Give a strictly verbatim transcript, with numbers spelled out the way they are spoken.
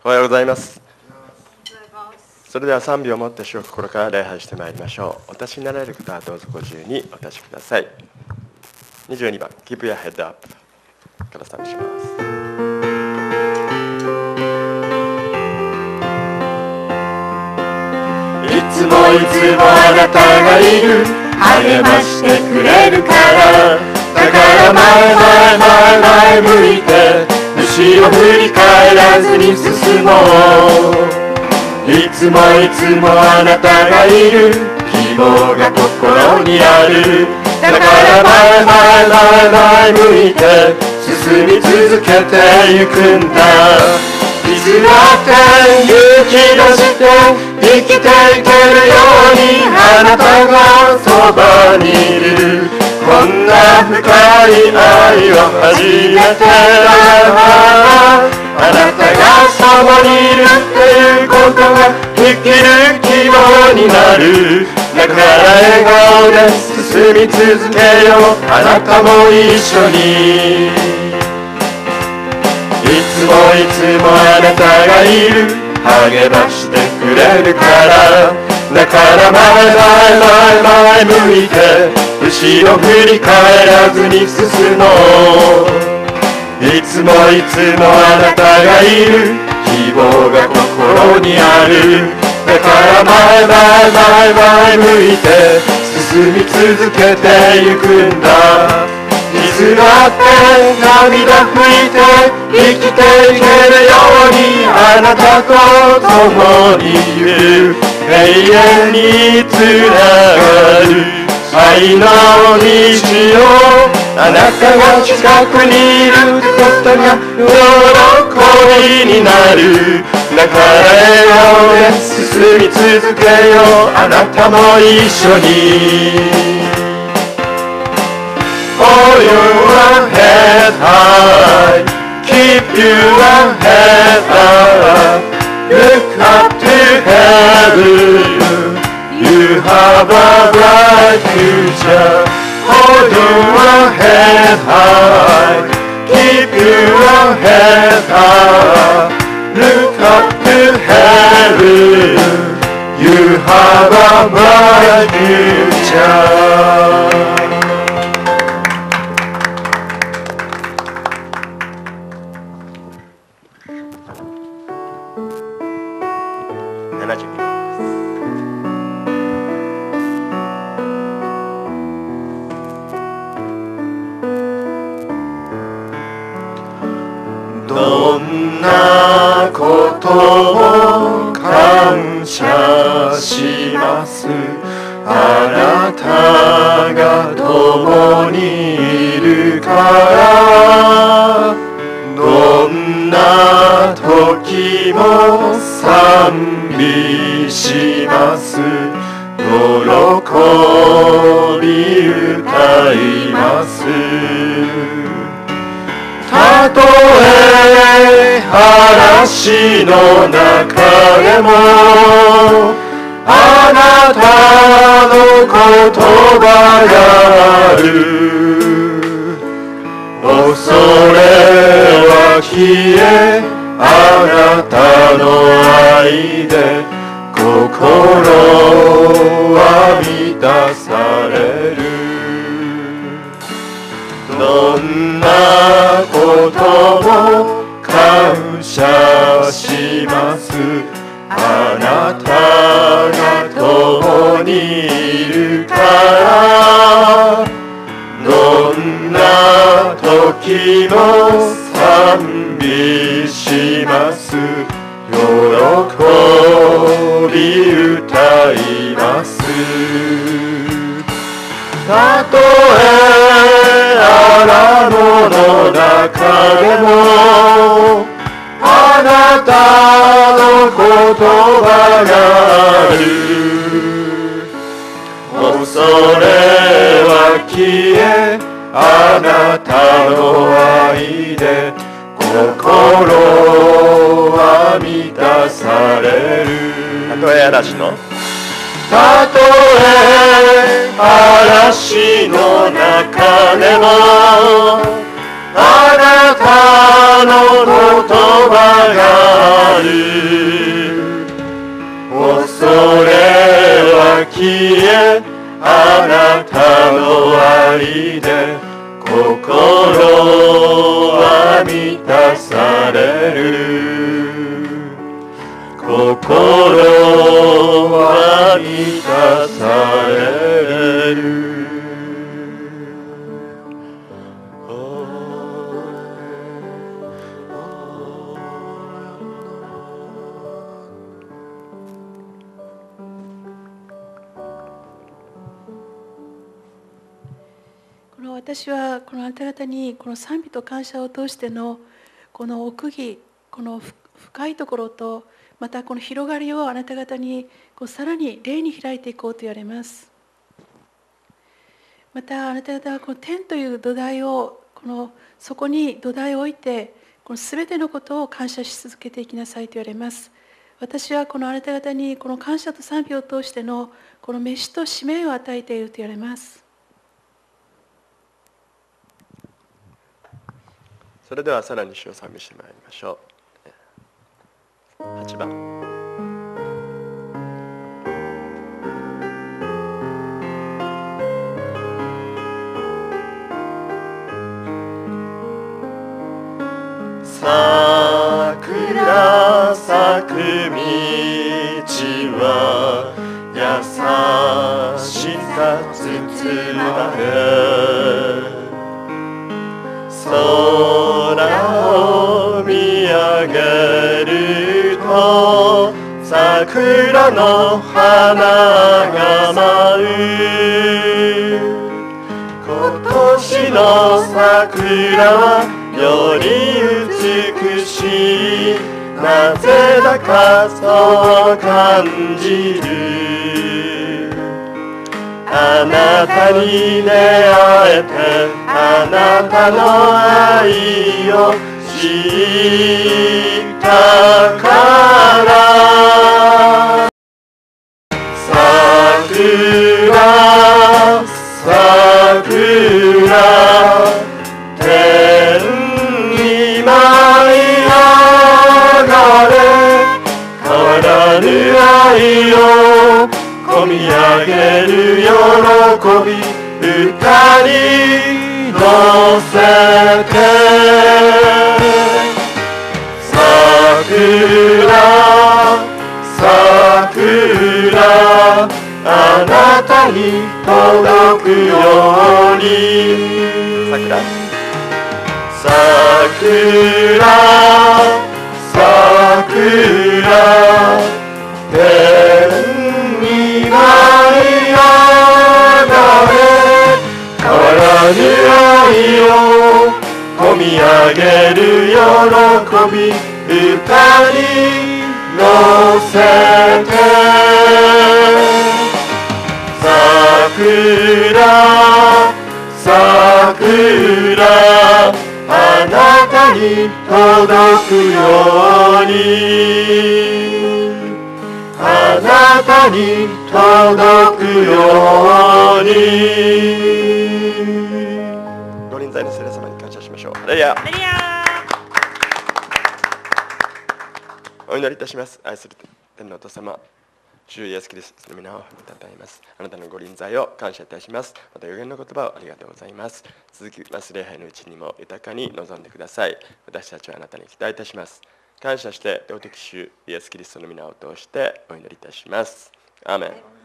おはようございます。それでは賛美をもって主を心から礼拝してまいりましょう。お立ちになられる方はどうぞご自由にお立ちください。にじゅうにばん Keep Your Head Up から賛美します。 いつもいつもあなたがいる、励ましてくれるから、だから前前前前向いて後ろ振り返らずに進もう。いつもいつもあなたがいる、希望が心にある、だから前前前前向いて進み続けてゆくんだ。いつだって勇気出して生きていけるようにあなたがそばにいる。こんな深い愛を初めてだ。あなたがそばにいるっていうことが生きる希望になる。だから笑顔で進み続けよう、あなたも一緒に。いつもいつもあなたがいる、励ましてくれるから、だから前前前前向いて後ろ振り返らずに進もう。いつもいつもあなたがいる、希望が心にある、だから前前前前向いて進み続けてゆくんだ。いつだって涙拭いて生きていけるようにあなたと共にいる。永遠につながる愛の道を、あなたが近くにいることが喜びになる。だから笑顔で進み続けよう、あなたも一緒に。Hold your head high, keep your head up, look up to heaven, you have a bright future. Hold your head high, keep your head up, look up to heaven, you have a bright future.どんなことも感謝します。あなたが共にいるから。どんな時も賛美します。喜び歌います。たとえ嵐の中でもあなたの言葉がある。恐れは消え、あなたの愛で心は満たされる。どんなことも感謝します。あなたが共にいるから。どんな時も賛美します。喜び歌います。たとえ荒野の中でもあなたの言葉がある。恐れは消え、あなたの愛で心は満たされる。 たとえ嵐のたとえ嵐の中でもあなたの言葉がある。恐れは消え、あなたの愛で心は満たされる。心は満たされる。 この私はこのあなた方にこの賛美と感謝を通してのこの奥義、この深いところとまたこの広がりをあなた方にこうさらに霊に開いていこうと言われます。またあなた方はこの天という土台をこのそこに土台を置いてこの全てのことを感謝し続けていきなさいと言われます。私はこのあなた方にこの感謝と賛美を通してのこの召しと使命を与えていると言われます。 それではさらに主を賛美してまいりましょう。はちばん。桜咲く道は優しさ包まれ、空を見上げると桜の花が舞う。今年の桜はより美しい、なぜだかそう感じる。あなたに出会えて、あなたの愛を知ったから。桜桜天に舞い上がれ、変わらぬ愛を込み上げる喜び、歌に乗せて。桜桜あなたに届くように。桜桜天に舞い上がれ、変わらぬ愛を込み上げる喜び、歌に乗せて。桜桜あなたに届くように、あなたに届くように。ご臨在の聖霊様に感謝しましょう。ハレルヤ。お祈りいたします。愛する天のお父様、主イエスキリストの皆をたたえます。あなたのご臨在を感謝いたします。また予言の言葉をありがとうございます。続きます礼拝のうちにも豊かに臨んでください。私たちはあなたに期待いたします。感謝して、尊き主イエスキリストの皆を通してお祈りいたします。アーメン。